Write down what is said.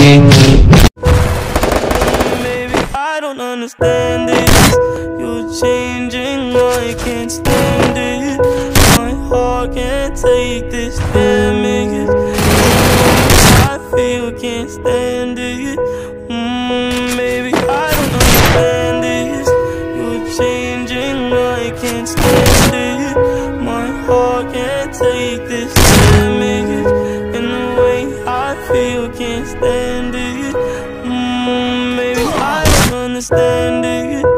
Maybe I don't understand it. You're changing, I can't stand it. My heart can't take this damage. I feel can't stand it. Maybe I don't understand it. You're changing, I can't stand it. My heart can't take this damage. And the way I feel can't stand it. Maybe I don't understand it.